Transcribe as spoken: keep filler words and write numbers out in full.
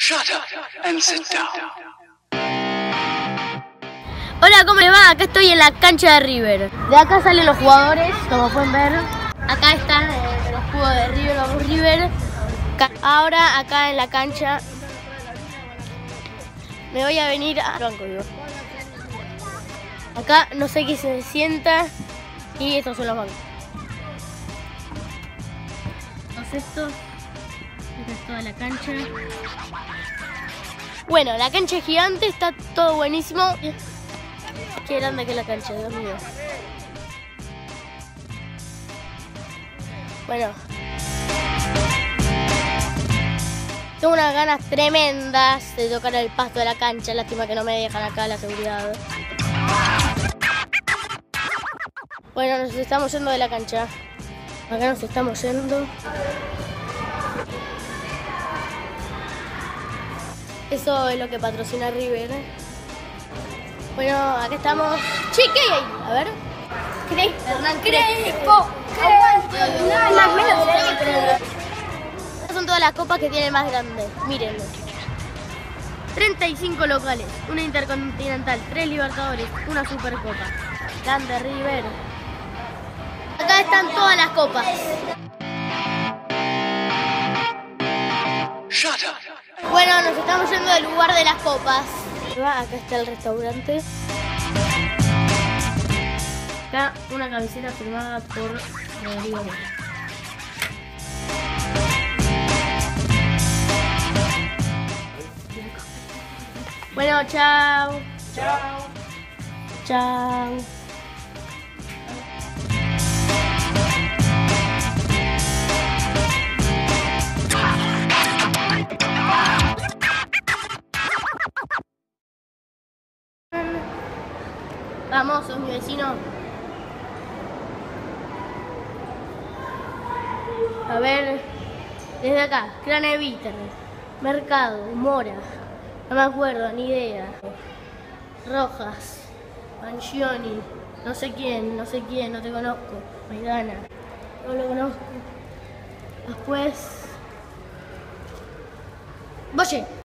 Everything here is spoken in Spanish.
Shut up and sit down. Hola, ¿cómo le va? Acá estoy en la cancha de River. De acá salen los jugadores, como pueden ver. Acá están eh, el escudo de River, vamos River. Ahora acá en la cancha me voy a venir a banco, digo. Acá no sé qué se sienta y estos son los bancos. Entonces esto, esta es toda la cancha. Bueno, la cancha es gigante, está todo buenísimo. Qué grande que es la cancha, Dios mío. Bueno. Tengo unas ganas tremendas de tocar el pasto de la cancha. Lástima que no me dejan acá la seguridad. Bueno, nos estamos yendo de la cancha. Acá nos estamos yendo. Eso es lo que patrocina River. Bueno, acá estamos. Che, ¿qué hay ahí? A ver. Crespo. Hernán Crespo. Aguante. Estas son todas las copas que tiene más grande. Mírenlo. treinta y cinco locales, una intercontinental, tres Libertadores, una Supercopa. Grande River. Acá están todas las copas. Shut up. Bueno, nos estamos yendo del lugar de las copas. Acá está el restaurante. Acá una camiseta firmada por Rodrigo. Bueno, chao. Chao. Chao. Vamos, sos mi vecino. A ver, desde acá, Craneviter, Mercado, Mora, no me acuerdo, ni idea. Rojas, Mangioni, no sé quién, no sé quién, no te conozco. Maidana, no lo conozco. Después, Boye.